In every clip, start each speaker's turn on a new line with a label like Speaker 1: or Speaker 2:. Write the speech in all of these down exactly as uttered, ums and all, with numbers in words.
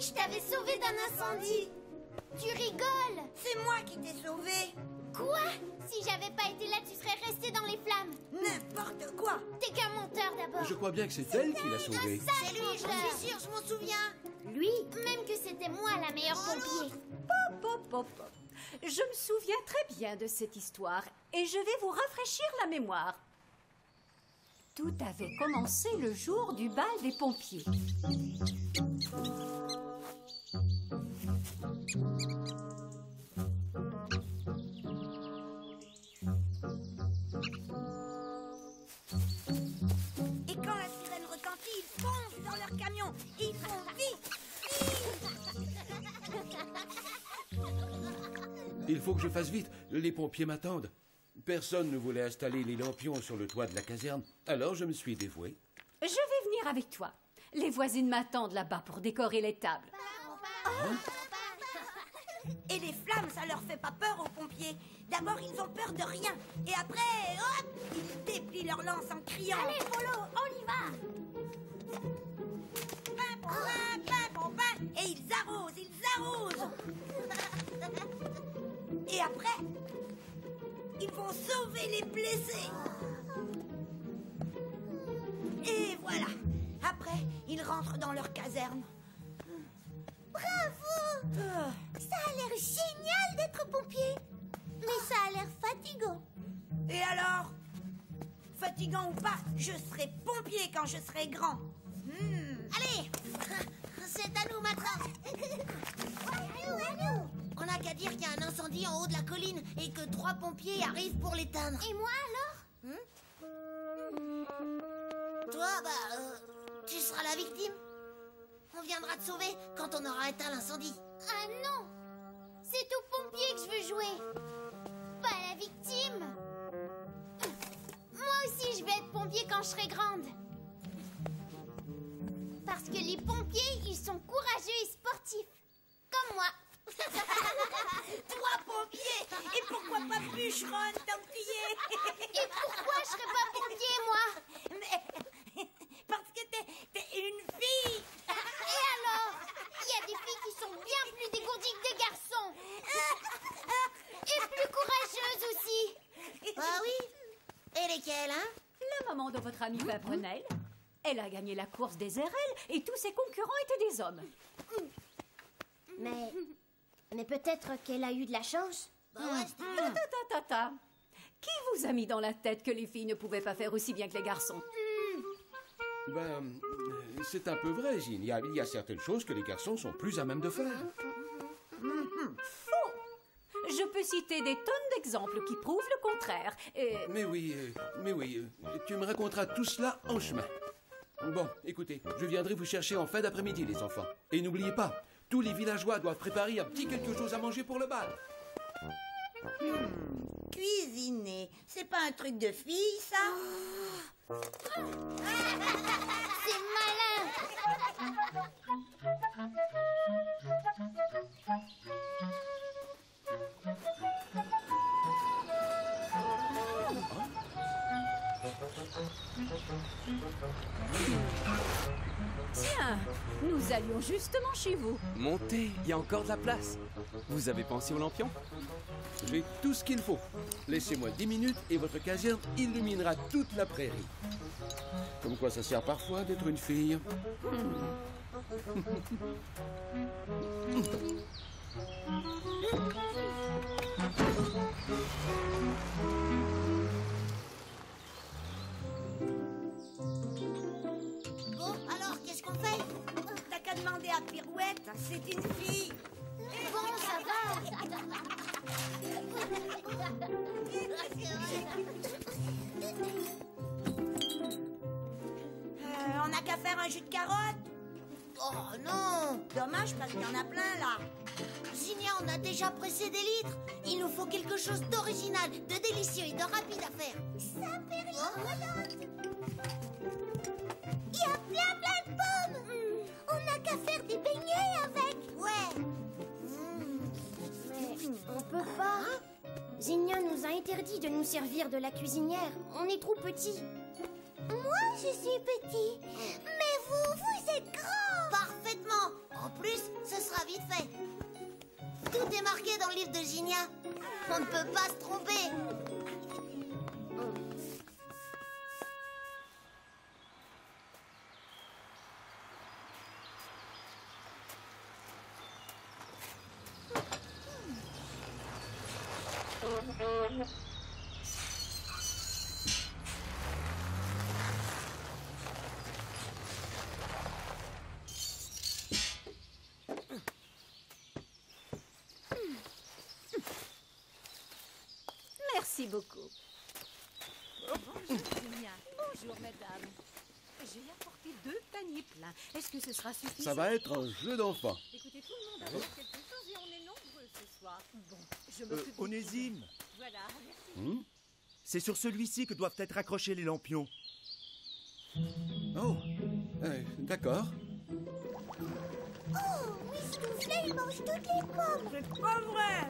Speaker 1: je t'avais sauvé d'un incendie. Tu rigoles?
Speaker 2: C'est moi qui t'ai sauvé.
Speaker 1: Quoi? Si j'avais pas été là, tu serais resté dans les flammes.
Speaker 2: N'importe quoi.
Speaker 1: T'es qu'un menteur d'abord.
Speaker 3: Je crois bien que c'est elle qui l'a sauvé.
Speaker 1: C'est lui, je suis sûre, je m'en souviens. Lui, même que c'était moi la meilleure pompier.
Speaker 4: Pop, pop, pop, pop. Je me souviens très bien de cette histoire et je vais vous rafraîchir la mémoire. Tout avait commencé le jour du bal des pompiers.
Speaker 2: Et quand la sirène retentit, ils foncent dans leur camion. Et ils font vite,
Speaker 3: Il faut que je fasse vite. Les pompiers m'attendent. Personne ne voulait installer les lampions sur le toit de la caserne. Alors je me suis dévoué.
Speaker 4: Je vais venir avec toi. Les voisines m'attendent là-bas pour décorer les tables.
Speaker 3: Hein?
Speaker 2: Et les flammes, ça leur fait pas peur aux pompiers. D'abord, ils ont peur de rien. Et après, hop, ils déplient leur lance en criant.
Speaker 1: Allez, Polo, on y va.
Speaker 2: Pain pour pain, pain pour pain. Et ils arrosent, ils arrosent. Et après, ils vont sauver les blessés. Et voilà. Après, ils rentrent dans leur caserne.
Speaker 1: Bravo!
Speaker 2: Ah.
Speaker 1: Ça a l'air génial d'être pompier. Mais ça a l'air fatigant.
Speaker 2: Et alors? Fatigant ou pas, je serai pompier quand je serai grand. Hmm.
Speaker 1: Allez, c'est à nous maintenant. À nous, à nous. On n'a qu'à dire qu'il y a un incendie en haut de la colline et que trois pompiers arrivent pour l'éteindre. Et moi alors? hmm Toi, bah, euh, tu seras la victime. On viendra te sauver quand on aura éteint l'incendie. Ah non! C'est au pompier que je veux jouer. Pas la victime. Moi aussi, je vais être pompier quand je serai grande. Parce que les pompiers, ils sont courageux et sportifs. Comme moi.
Speaker 2: Toi, pompier. Et pourquoi pas bûcheronne, tant que tu y es?
Speaker 1: Et pourquoi je serais pas pompier, moi?
Speaker 2: Mais parce que t'es, t'es une fille.
Speaker 1: Et alors? Il y a des filles qui sont bien plus dégourdies que des garçons. Et plus courageuses aussi. Ah oui? Et lesquelles, hein?
Speaker 4: La maman de votre amie Pimprenelle. Elle a gagné la course des R L et tous ses concurrents étaient des hommes.
Speaker 1: Mais... Mais peut-être qu'elle a eu de la chance. Bah ouais,
Speaker 4: Ta, ta, ta, ta, ta. Qui vous a mis dans la tête que les filles ne pouvaient pas faire aussi bien que les garçons?
Speaker 3: Ben, c'est un peu vrai, Jean. Il y a, il y a certaines choses que les garçons sont plus à même de faire.
Speaker 4: Faux! Je peux citer des tonnes d'exemples qui prouvent le contraire. Et...
Speaker 3: Mais oui, euh, mais oui, euh, tu me raconteras tout cela en chemin. Bon, écoutez, je viendrai vous chercher en fin d'après-midi, les enfants. Et n'oubliez pas, tous les villageois doivent préparer un petit quelque chose à manger pour le bal.
Speaker 2: Hmm, cuisiner, c'est pas un truc de fille, ça?
Speaker 1: C'est malin.
Speaker 4: Tiens, nous allions justement chez vous.
Speaker 5: Montez, il y a encore de la place. Vous avez pensé aux lampions?
Speaker 3: J'ai tout ce qu'il faut. Laissez-moi dix minutes et votre caserne illuminera toute la prairie. Comme quoi ça sert parfois d'être une fille.
Speaker 1: Bon, alors, qu'est-ce qu'on fait?
Speaker 2: T'as qu'à demander à Pirouette, c'est une fille.
Speaker 1: Bon, ça va.
Speaker 2: Euh, on n'a qu'à faire un jus de carotte.
Speaker 1: Oh non!
Speaker 2: Dommage parce qu'il y en a plein là.
Speaker 1: Zinnia, on a déjà pressé des litres. Il nous faut quelque chose d'original, de délicieux et de rapide à faire. Ça fait rien. Il y a plein plein de pommes. Mm. On n'a qu'à faire des beignets avec. Ouais. Mm. Mais on peut pas. Zinnia nous a interdit de nous servir de la cuisinière. On est trop petits. Moi, je suis petit. Mais vous, vous êtes grand! Parfaitement! En plus, ce sera vite fait. Tout est marqué dans le livre de Ginnia. On ne peut pas se tromper.
Speaker 4: Merci beaucoup. Bonjour, Ginnia. Bonjour, mesdames. J'ai apporté deux paniers pleins. Est-ce que ce sera suffisant?
Speaker 3: Ça va être un jeu d'enfant.
Speaker 4: Écoutez, tout le monde a fait quelque chose et on est nombreux ce soir. Bon, je
Speaker 6: Euh,
Speaker 4: m'occupe... de-
Speaker 6: Onésime,
Speaker 4: Voilà, merci.
Speaker 3: Hmm?
Speaker 6: c'est sur celui-ci que doivent être accrochés les lampions.
Speaker 3: Oh, euh, d'accord.
Speaker 1: Oh, Mistouflet, il mange toutes les pommes.
Speaker 2: C'est pas vrai.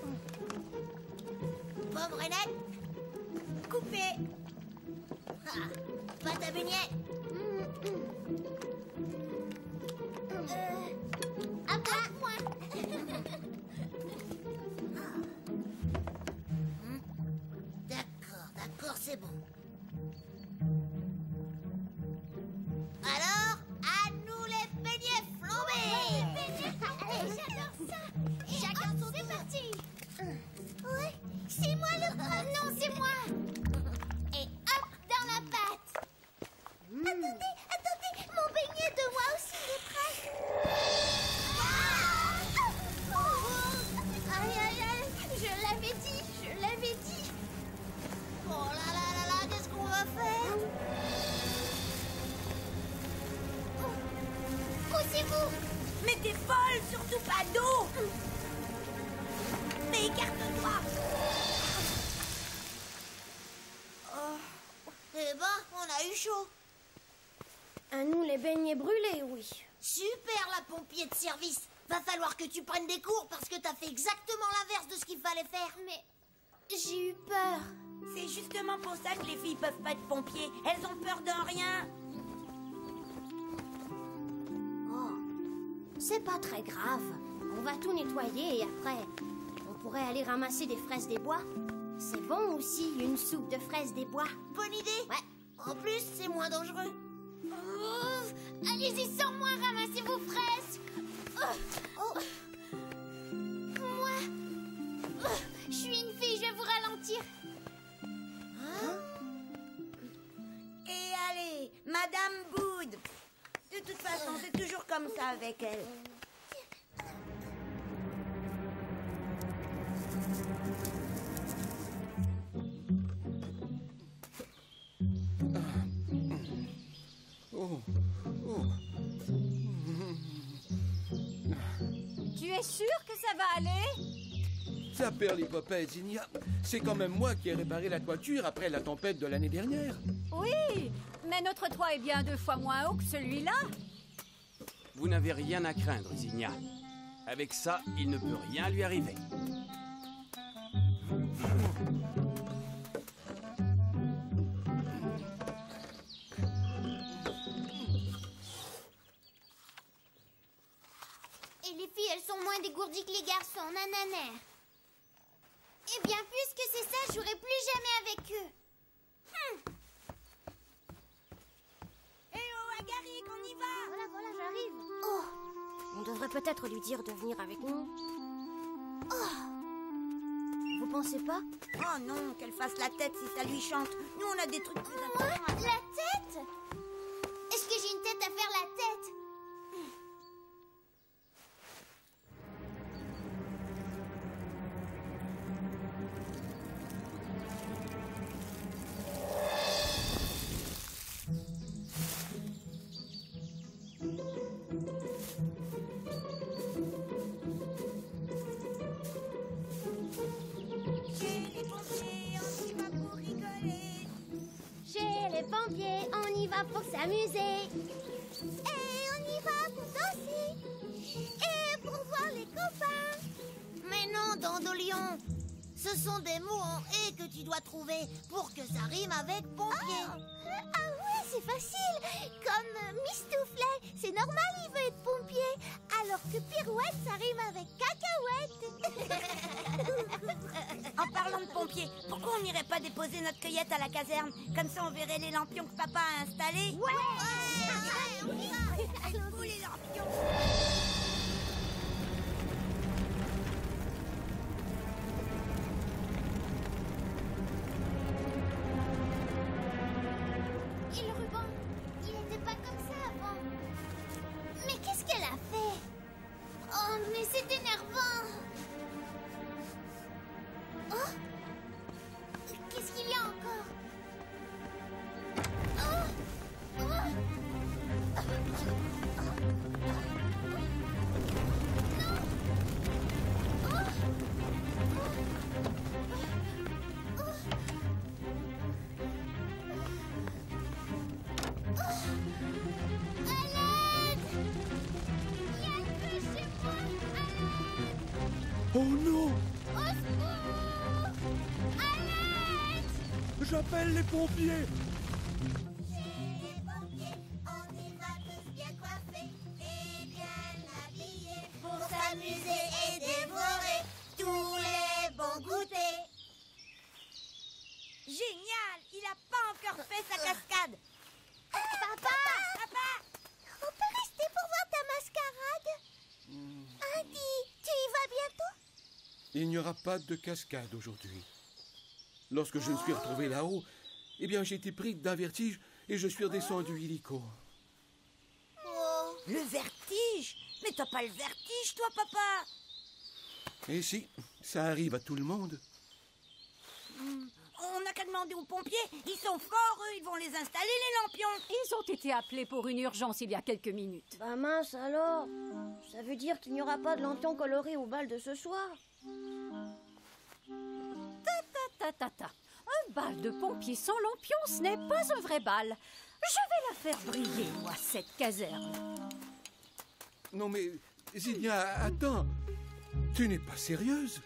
Speaker 1: Pomme Renette, coupée. Ah, pâte à beignets. Euh, à toi. moi. Hmm, D'accord, d'accord, c'est bon. Alors, à nous les beignets flambés. Allez, j'adore ça. Chacun son tour. C'est parti. Ouais, c'est moi le premier. Non, c'est moi. Et hop, dans la pâte. Attendez, attendez, mon beignet de moi aussi est prêt. Ah oh, aïe, aïe, aïe, je l'avais dit, je l'avais dit. Oh là là là là, qu'est-ce qu'on va faire? Oh, poussez-vous.
Speaker 2: Mais t'es folle, surtout pas d'eau. Mais écarte-toi.
Speaker 1: Eh ben, on a eu chaud.
Speaker 7: À nous les beignets brûlés, oui.
Speaker 1: Super, la pompier de service. Va falloir que tu prennes des cours parce que t'as fait exactement l'inverse de ce qu'il fallait faire.
Speaker 7: Mais j'ai eu peur.
Speaker 2: C'est justement pour ça que les filles peuvent pas être pompiers. Elles ont peur de rien.
Speaker 7: Oh, c'est pas très grave. On va tout nettoyer et après, on pourrait aller ramasser des fraises des bois. C'est bon aussi, une soupe de fraises des bois.
Speaker 1: Bonne idée.
Speaker 7: Ouais.
Speaker 1: En plus, c'est moins dangereux.
Speaker 7: Oh, allez-y sans moi, ramassez vos fraises. Oh, oh. Moi, oh, je suis une fille, je vais vous ralentir.
Speaker 2: Et allez, Madame Boud. De toute façon, c'est toujours comme ça avec elle.
Speaker 3: Oh, oh.
Speaker 4: Tu es sûr que ça va aller?
Speaker 3: Ça perd l'hypopète, Zinnia. C'est quand même moi qui ai réparé la toiture après la tempête de l'année dernière.
Speaker 4: Oui, mais notre toit est bien deux fois moins haut que celui-là.
Speaker 5: Vous n'avez rien à craindre, Zinnia. Avec ça, il ne peut rien lui arriver.
Speaker 7: Et les filles, elles sont moins dégourdies que les garçons, nanana. Eh bien, puisque c'est ça, je jouerai plus jamais avec eux. Hum.
Speaker 2: Eh oh, Agaric, on y va.
Speaker 7: Voilà, voilà, j'arrive. Oh, on devrait peut-être lui dire de venir avec nous. Oh, vous pensez pas?
Speaker 2: Oh non, qu'elle fasse la tête si ça lui chante. Nous, on a des trucs plus
Speaker 7: Moi,
Speaker 2: importants à
Speaker 7: la
Speaker 2: faire.
Speaker 7: tête? Est-ce que j'ai une tête à faire la tête?
Speaker 2: Chez les pompiers, on y va pour rigoler.
Speaker 7: Chez les pompiers, on y va pour s'amuser. Et on y va pour danser. Et pour voir les copains.
Speaker 1: Mais non, Dandelion. Ce sont des mots en « et » que tu dois trouver pour que ça rime avec pompier.
Speaker 7: Oh, Ah ouais, c'est facile. Comme euh, Mistouflet, c'est normal, il veut être pompier. Alors que Pirouette, ça rime avec cacahuète.
Speaker 2: En parlant de pompiers, pourquoi on n'irait pas déposer notre cueillette à la caserne? Comme ça, on verrait les lampions que papa a installés.
Speaker 7: Ouais, ouais, on y va.
Speaker 2: Où les lampions?
Speaker 7: Et le ruban, il n'était pas comme ça avant. Mais qu'est-ce qu'elle a fait? Oh, mais c'est énervant. Oh, qu'est-ce qu'il y a encore? Oh, oh.
Speaker 6: Oh non!
Speaker 7: Au secours! À l'aide!
Speaker 6: J'appelle les pompiers!
Speaker 7: Les pompiers, on y va tous bien coiffés et bien habillés pour s'amuser et dévorer tous les bons goûters.
Speaker 2: Génial! Il a pas encore fait sa cascade.
Speaker 7: Papa!
Speaker 2: Papa!
Speaker 7: On peut rester pour voir ta mascarade? Andy, tu y vas bientôt?
Speaker 3: Il n'y aura pas de cascade aujourd'hui. Lorsque je me suis retrouvé là-haut, eh bien, j'ai été pris d'un vertige et je suis redescendu illico.
Speaker 7: Oh.
Speaker 2: Le vertige? Mais t'as pas le vertige, toi, papa?
Speaker 3: Et si, ça arrive à tout le monde.
Speaker 2: On n'a qu'à demander aux pompiers. Ils sont forts, eux. Ils vont les installer, les lampions.
Speaker 4: Ils ont été appelés pour une urgence il y a quelques minutes.
Speaker 8: Bah mince alors. Ça veut dire qu'il n'y aura pas de lampions colorés au bal de ce soir.
Speaker 4: Ta ta ta ta ta. Un bal de pompiers sans lampion, ce n'est pas un vrai bal. Je vais la faire briller, moi, cette caserne.
Speaker 3: Non mais, Zinnia, attends. Tu n'es pas sérieuse?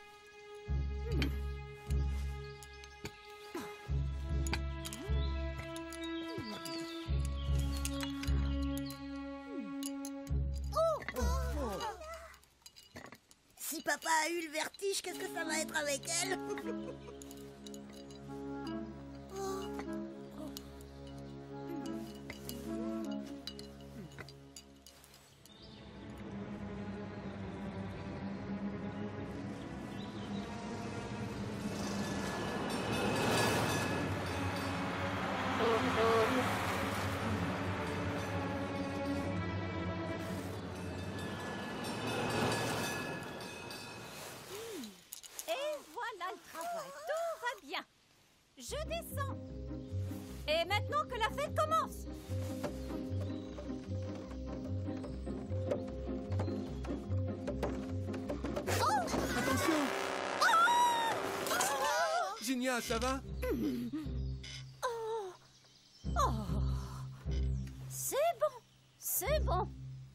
Speaker 2: Si papa a eu le vertige, qu'est-ce que ça va être avec elle?
Speaker 4: Je descends. Et maintenant que la fête commence.
Speaker 3: Attention! Zinnia, ça va?
Speaker 4: Oh. Oh. C'est bon. C'est bon.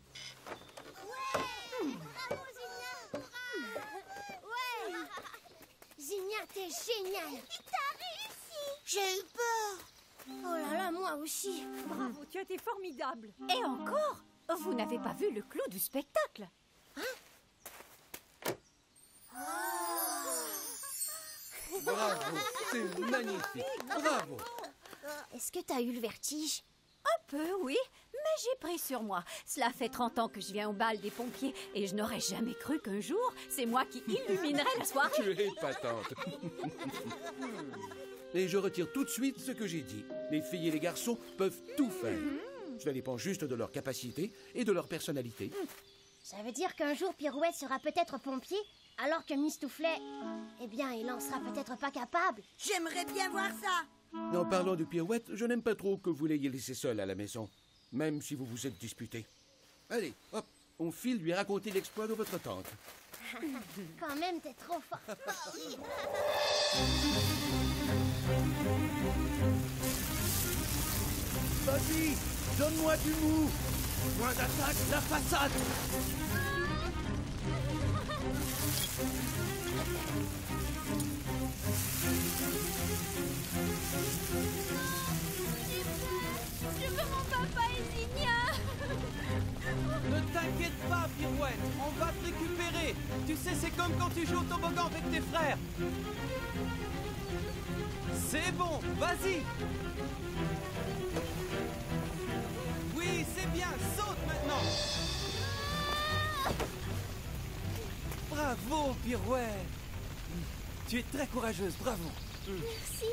Speaker 7: Bravo, Zinnia! Ouais! Zinnia, t'es génial! T'as réussi! J'ai eu peur! Oh là là, moi aussi!
Speaker 4: Bravo, tu as été formidable. Et encore, vous n'avez pas vu le clou du spectacle.
Speaker 3: Bravo, c'est magnifique. Bravo.
Speaker 7: Est-ce que t'as eu le vertige?
Speaker 4: Un peu, oui, mais j'ai pris sur moi. Cela fait trente ans que je viens au bal des pompiers et je n'aurais jamais cru qu'un jour, c'est moi qui illuminerais la soirée.
Speaker 3: Tu es épatante. Et je retire tout de suite ce que j'ai dit. Les filles et les garçons peuvent tout faire. Cela dépend juste de leur capacité et de leur personnalité.
Speaker 7: Ça veut dire qu'un jour, Pirouette sera peut-être pompier, alors que Mistouflet, eh bien, il en sera peut-être pas capable.
Speaker 2: J'aimerais bien voir ça.
Speaker 3: En parlant de Pirouette, je n'aime pas trop que vous l'ayez laissé seul à la maison, même si vous vous êtes disputés. Allez, hop, on file lui raconter l'exploit de votre tante.
Speaker 7: Quand même, t'es trop fort.
Speaker 6: Vas-y, donne-moi du mou. Point d'attaque, la façade.
Speaker 7: J'ai
Speaker 6: c'est comme quand tu joues au toboggan avec tes frères. C'est bon, vas-y. Oui, c'est bien, saute maintenant. Bravo, Pirouette. Tu es très courageuse, bravo.
Speaker 7: Merci.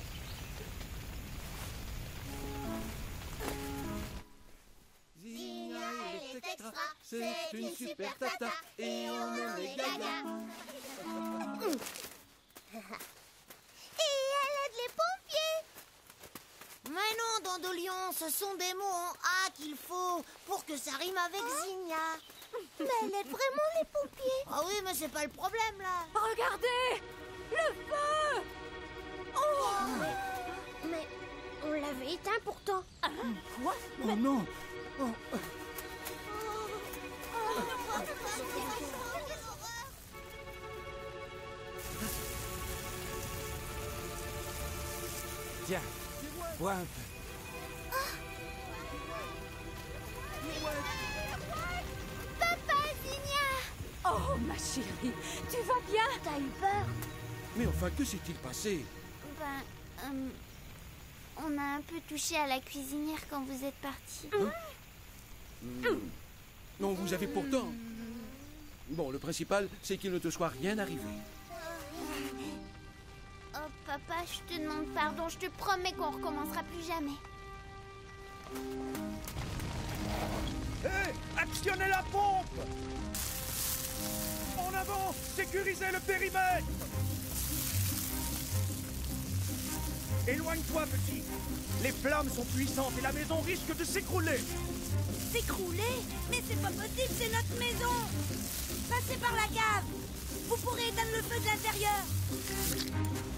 Speaker 3: Zinnia, elle est extra, c'est une super tata, et on en est gaga.
Speaker 1: Et elle aide les pompiers. Mais non, Dandelion, ce sont des mots en A qu'il faut pour que ça rime avec Zinnia. Mais elle aide vraiment les pompiers. Ah oui, mais c'est pas le problème, là.
Speaker 4: Regardez! Le feu!
Speaker 8: Oh. Mais on l'avait éteint pourtant.
Speaker 4: Quoi?
Speaker 6: Oh non. Oh. Tiens, bois un peu.
Speaker 7: Papa, Zinnia!
Speaker 4: Oh, ma chérie, tu vas bien?
Speaker 8: T'as eu peur?
Speaker 3: Mais enfin, que s'est-il passé?
Speaker 7: Ben, euh, on a un peu touché à la cuisinière quand vous êtes partis.
Speaker 3: Non, vous avez pourtant... Bon, le principal, c'est qu'il ne te soit rien arrivé.
Speaker 7: Oh, papa, je te demande pardon. Je te promets qu'on recommencera plus jamais.
Speaker 6: Hé, actionnez la pompe! En avant, sécurisez le périmètre! Éloigne-toi, petit! Les flammes sont puissantes et la maison risque de s'écrouler!
Speaker 2: S'écrouler? Mais c'est pas possible, c'est notre maison! Passez par la cave! Vous pourrez éteindre le feu de l'intérieur!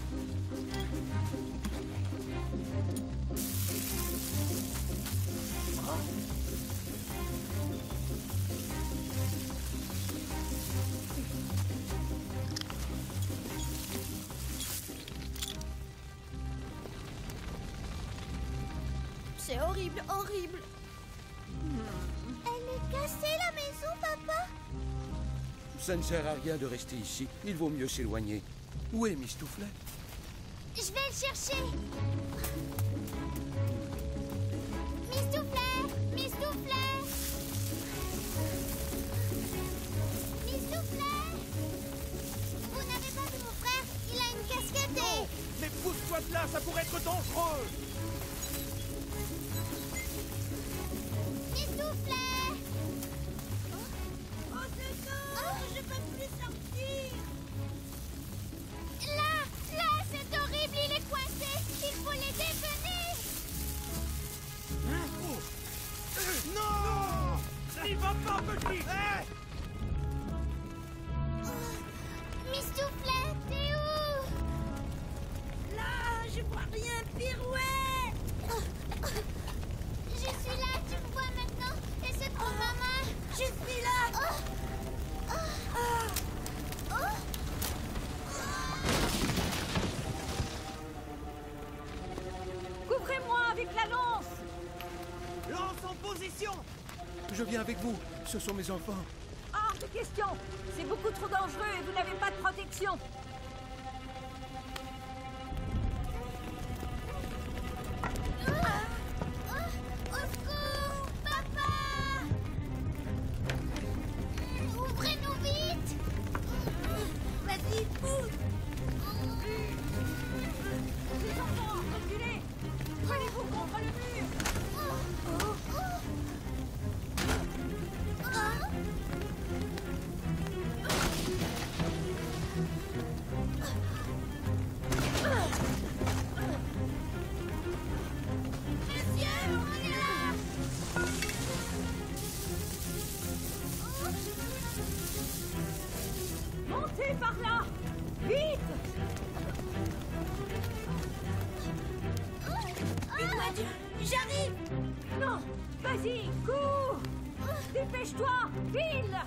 Speaker 8: C'est horrible, horrible.
Speaker 7: Elle est cassée, la maison, papa?
Speaker 3: Ça ne sert à rien de rester ici. Il vaut mieux s'éloigner. Où est Mistouflet?
Speaker 7: Je vais le chercher. Mistouflet! Mistouflet! Mistouflet! Vous n'avez pas vu mon frère? Il a une casquette et...
Speaker 6: Non! Mais pousse-toi de là, ça pourrait être dangereux!
Speaker 7: Mistouflet!
Speaker 2: Oh, c'est non! Je peux plus sortir!
Speaker 7: Là! Là! C'est horrible! Il est coincé! Il faut l'aider! Venez!
Speaker 6: Non! N'y va pas, petit! Hé!
Speaker 7: Mistouflet, t'es où?
Speaker 2: Là, je vois rien, Pirouette!
Speaker 7: Je suis là, tu me vois maintenant. Essaie de prendre ma main.
Speaker 2: Je suis là!
Speaker 7: Oh. Oh. Oh.
Speaker 4: Couvrez-moi avec la lance!
Speaker 6: Lance en position!
Speaker 3: Je viens avec vous. Ce sont mes enfants.
Speaker 4: Hors de question! C'est beaucoup trop dangereux et vous n'avez pas de protection!
Speaker 7: Au secours, papa! Ouvrez-nous vite!
Speaker 2: Vas-y, pousse!
Speaker 4: Les enfants, reculez! Prenez-vous contre le mur!
Speaker 7: Monsieur, on est là!
Speaker 4: Montez par là! Vite!
Speaker 2: Pirouette, j'arrive!
Speaker 4: Non! Vas-y, cours! Dépêche-toi! File!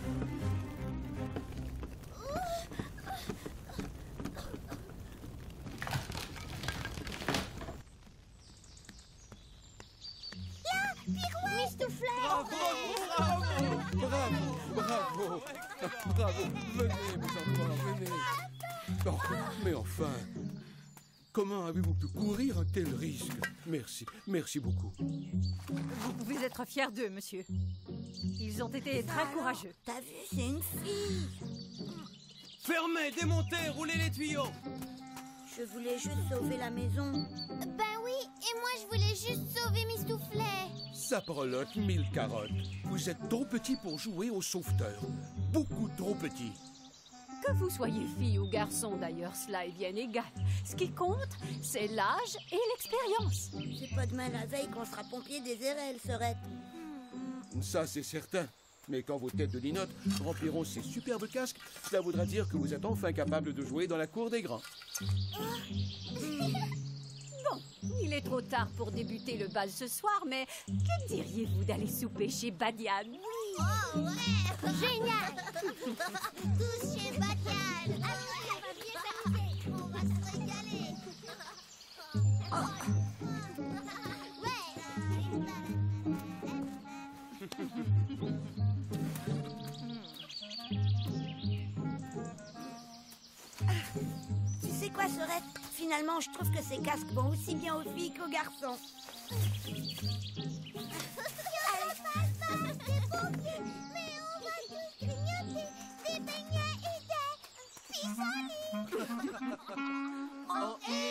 Speaker 7: Là, Pirouette!
Speaker 8: soufflet.
Speaker 3: Bravo, bravo, bravo, bravo, bravo. Venez, mes enfants, venez. Oh, mais enfin, comment avez-vous pu courir un tel risque? Merci, merci beaucoup.
Speaker 9: Vous pouvez être fier d'eux, monsieur. Ils ont été très
Speaker 2: Alors,
Speaker 9: courageux.
Speaker 2: T'as vu, c'est une fille.
Speaker 5: Fermez, démontez, roulez les tuyaux.
Speaker 2: Je voulais juste sauver la maison.
Speaker 7: Ben oui, et moi je voulais juste sauver mes soufflets.
Speaker 3: Saprelotte, mille carottes. Vous êtes trop petit pour jouer au sauveteur. Beaucoup trop petit.
Speaker 4: Que vous soyez fille ou garçon, d'ailleurs, cela est bien égal. Ce qui compte, c'est l'âge et l'expérience.
Speaker 2: C'est pas demain la veille qu'on sera pompier des érelles, Sorette.
Speaker 3: Ça, c'est certain. Mais quand vos têtes de linotte rempliront ces superbes casques, cela voudra dire que vous êtes enfin capable de jouer dans la cour des grands.
Speaker 4: Bon, il est trop tard pour débuter le bal ce soir, mais que diriez-vous d'aller souper chez Badiane?
Speaker 7: Oh ouais, génial. Tous chez Badiane. Allez, on va bien s'amuser. On va se régaler.
Speaker 2: Tu sais quoi, Sorette? Finalement, je trouve que ces casques vont aussi bien aux filles qu'aux garçons.
Speaker 7: Mais on va tous grignoter des beignets et des pissenlits.
Speaker 3: Oh,